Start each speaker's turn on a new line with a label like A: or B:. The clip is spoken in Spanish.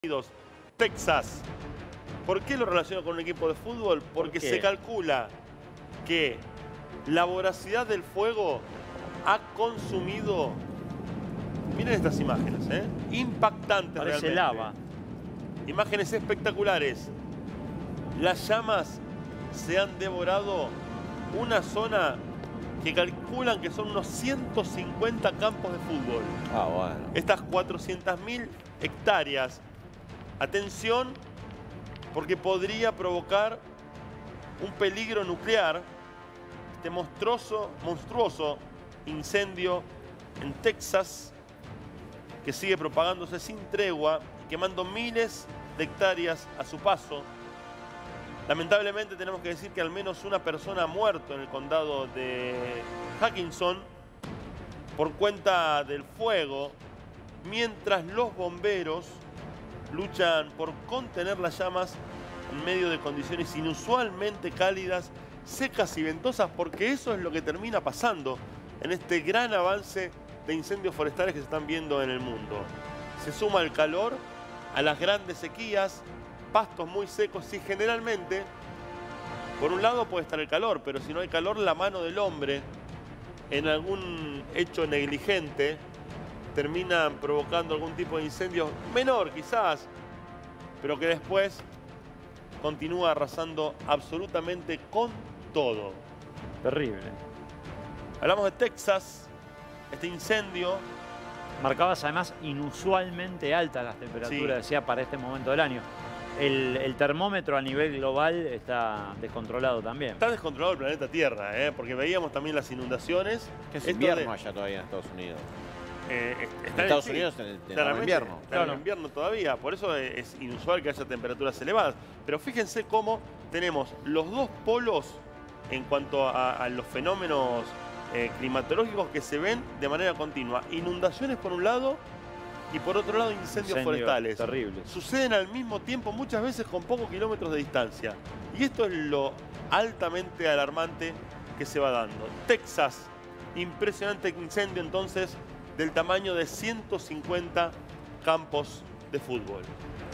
A: Unidos, Texas. ¿Por qué lo relaciono con un equipo de fútbol? Porque se calcula que la voracidad del fuego ha consumido, miren estas imágenes, impactantes.
B: Parece
A: realmente.
B: lava.
A: Imágenes espectaculares. Las llamas se han devorado una zona que calculan que son unos 150 campos de fútbol.
C: Ah, bueno.
A: Estas 400.000 hectáreas. Atención, porque podría provocar un peligro nuclear, este monstruoso incendio en Texas, que sigue propagándose sin tregua, quemando miles de hectáreas a su paso. Lamentablemente tenemos que decir que al menos una persona ha muerto en el condado de Hutchinson por cuenta del fuego, mientras los bomberos luchan por contener las llamas en medio de condiciones inusualmente cálidas, secas y ventosas, porque eso es lo que termina pasando en este gran avance de incendios forestales que se están viendo en el mundo. Se suma el calor a las grandes sequías, pastos muy secos y generalmente, por un lado puede estar el calor, pero si no hay calor, la mano del hombre en algún hecho negligente terminan provocando algún tipo de incendio menor quizás, pero que después continúa arrasando absolutamente con todo.
B: Terrible.
A: Hablamos de Texas, este incendio.
B: Marcabas además inusualmente altas las temperaturas, decía, para este momento del año. El termómetro a nivel global está descontrolado también.
A: Está descontrolado el planeta Tierra, porque veíamos también las inundaciones.
C: Que es invierno allá todavía en Estados Unidos.
A: En
C: Estados Unidos en el invierno.
A: Está en invierno todavía, por eso es inusual que haya temperaturas elevadas. Pero fíjense cómo tenemos los dos polos en cuanto a los fenómenos climatológicos que se ven de manera continua. Inundaciones por un lado y por otro lado incendios forestales.
B: Terribles.
A: Suceden al mismo tiempo, muchas veces con pocos kilómetros de distancia. Y esto es lo altamente alarmante que se va dando. Texas, impresionante incendio entonces del tamaño de 150 campos de fútbol.